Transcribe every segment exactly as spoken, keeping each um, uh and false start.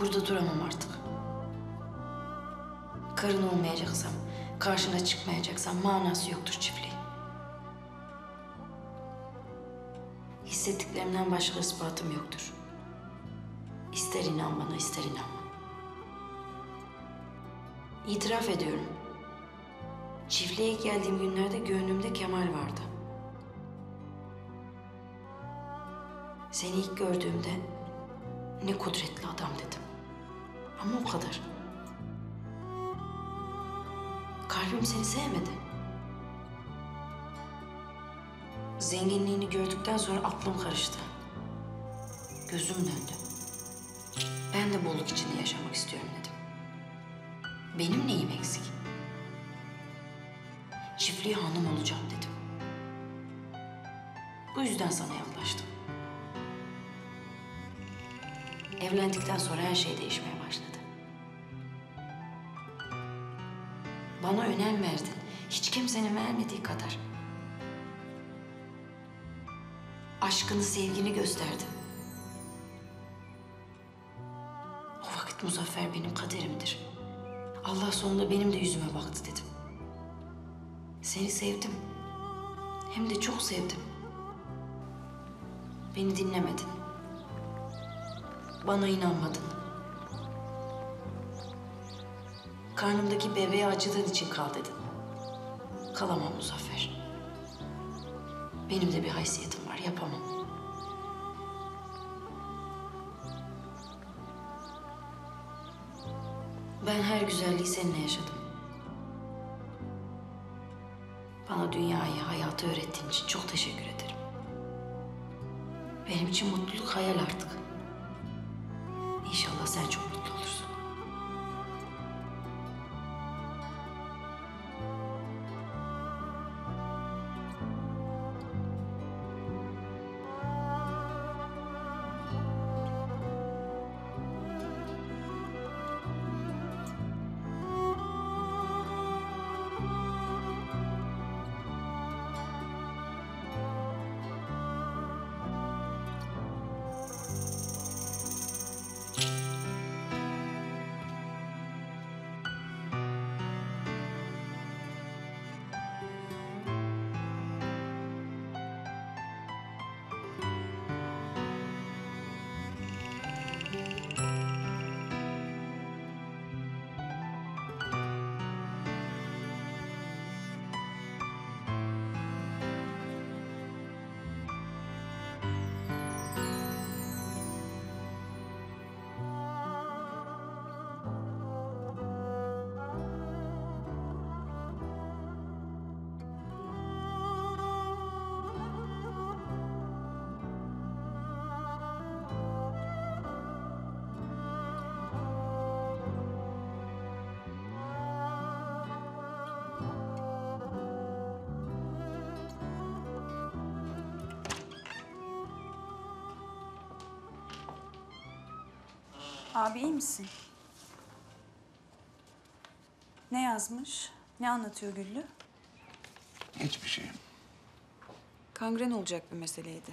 Burada duramam artık. Karın olmayacaksam, karşına çıkmayacaksam manası yoktur çiftliğin. Hissettiklerimden başka ispatım yoktur. İster inan bana, ister inanma. İtiraf ediyorum. Çiftliğe geldiğim günlerde gönlümde Kemal vardı. Seni ilk gördüğümde ne kudretli adam dedim. Ama o kadar. Kalbim seni sevmedi. Zenginliğini gördükten sonra aklım karıştı. Gözüm döndü. Ben de bolluk içinde yaşamak istiyorum dedim. Benim neyim eksik? Çiftliğe hanım olacağım dedim. Bu yüzden sana yaklaştım. Evlendikten sonra her şey değişmeye başladı. Bana önem verdin. Hiç kimsenin vermediği kadar. Aşkını, sevgini gösterdin. O vakit Muzaffer benim kaderimdir. Allah sonunda benim de yüzüme baktı dedim. Seni sevdim. Hem de çok sevdim. Beni dinlemedin. Bana inanmadın. Karnımdaki bebeğe acıdığın için kal dedin. Kalamam Muzaffer. Benim de bir haysiyetim var, yapamam. Ben her güzelliği seninle yaşadım. Bana dünyayı, hayatı öğrettiğin için çok teşekkür ederim. Benim için mutluluk hayal artık. İnşallah sen çok mutlu olursun. Abi iyi misin? Ne yazmış? Ne anlatıyor Güllü? Hiçbir şey. Kangren olacak bir meseleydi.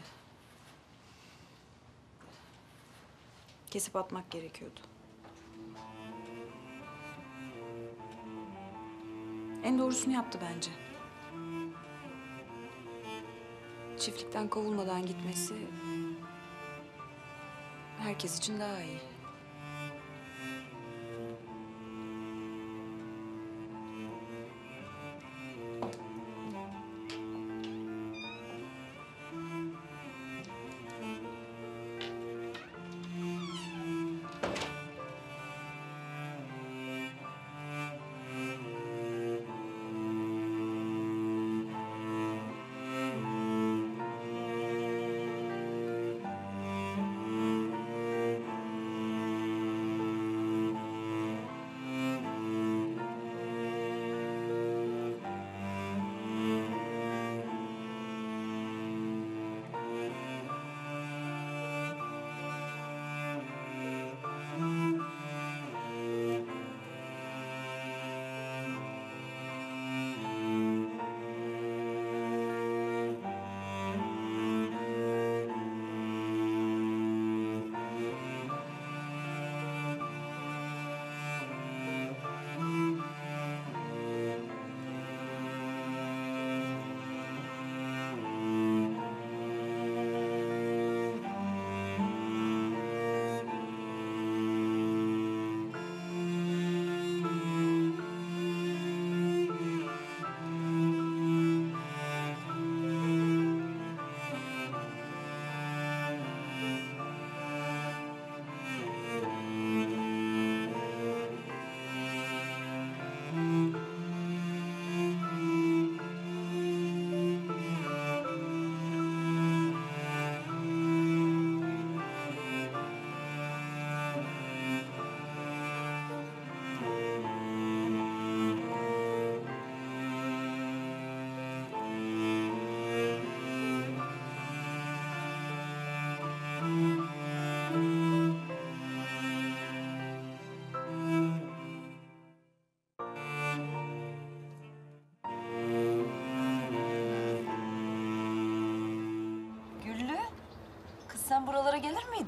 Kesip atmak gerekiyordu. En doğrusunu yaptı bence. Çiftlikten kovulmadan gitmesi herkes için daha iyi.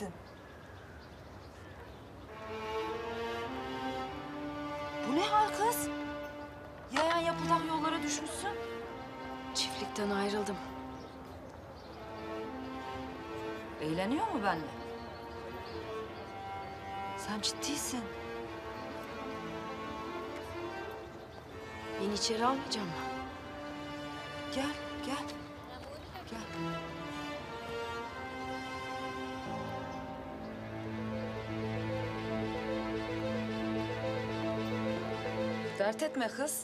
miydin? Bu ne hal kız? Yayan yapıldak yollara düşmüşsün. Çiftlikten ayrıldım. Eğleniyor mu benimle? Sen ciddisin. Beni içeri almayacak mı? Gel, gel. Gel. Dert etme kız.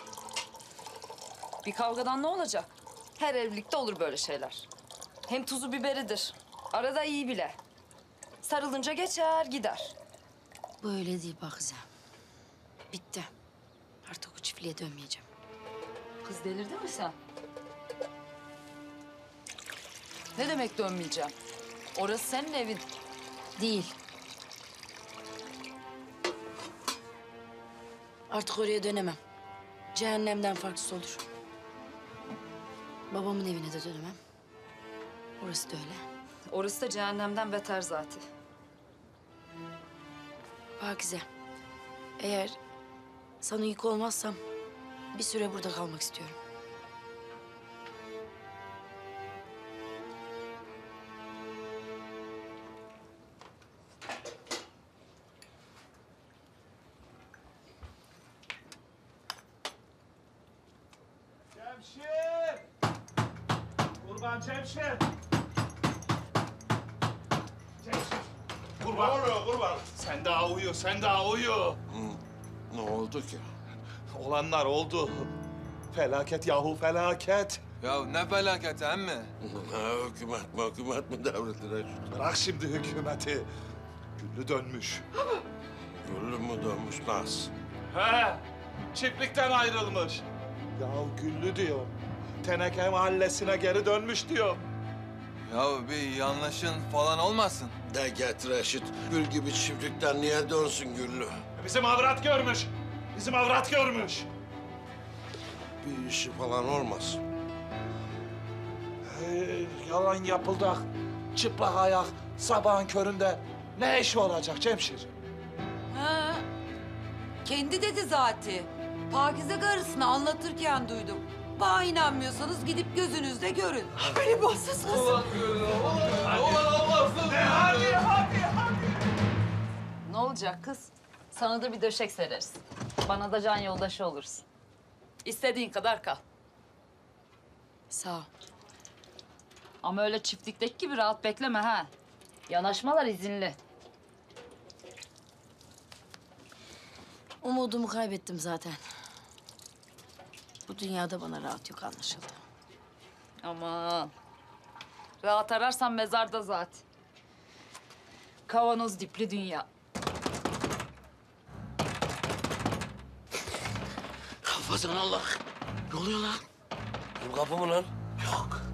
Bir kavgadan ne olacak? Her evlilikte olur böyle şeyler. Hem tuzu biberidir. Arada iyi bile. Sarılınca geçer gider. Bu öyle değil Pakize. Bitti. Artık o çiftliğe dönmeyeceğim. Kız delirdin mi sen? Ne demek dönmeyeceğim? Orası senin evin. Değil. Artık oraya dönemem. Cehennemden farksız olur. Babamın evine de dönemem. Orası da öyle. Orası da cehennemden beter zaten. Pakize, eğer sana yük olmazsam bir süre burada kalmak istiyorum. Cemşir! Kurban Cemşir! Cemşir! Kurban! Ne oluyor kurban? Sen daha uyu, sen daha uyu. Ne oldu ki? Olanlar oldu. Felaket yahu felaket. Ya ne felaket emmi? Ha, hükümet mi, hükümet mi devrildi Reşit? Bırak şimdi hükümeti. Güllü dönmüş. Güllü mü dönmüş nasıl? He, çiftlikten ayrılmış. Ya Güllü diyor. Teneke mahallesine geri dönmüş diyor. Ya bir yanlışın falan olmasın? De get Reşit, gül gibi çiftlikten niye dönsün Güllü? Bizim avrat görmüş. Bizim avrat görmüş. Bir işi falan olmasın. Ee, yalan yapıldak, çıplak ayak, sabahın köründe ne işi olacak Cemşir? Ha, kendi dedi zaten. Pakize karısını anlatırken duydum. Bana inanmıyorsanız gidip gözünüzle görün. Beni bassız kız. Hadi, hadi, hadi. Ne olacak kız? Sana da bir döşek sereriz. Bana da can yoldaşı olursun. İstediğin kadar kal. Sağ ol. Ama öyle çiftlikteki gibi rahat bekleme ha. Yanaşmalar izinli. Umudumu kaybettim zaten. Bu dünyada bana rahat yok anlaşıldı. Aman. Rahat ararsan mezarda zaten. Kavanoz dipli dünya. Hafazan Allah. Ne oluyor lan? Bu kapı mı lan? Yok.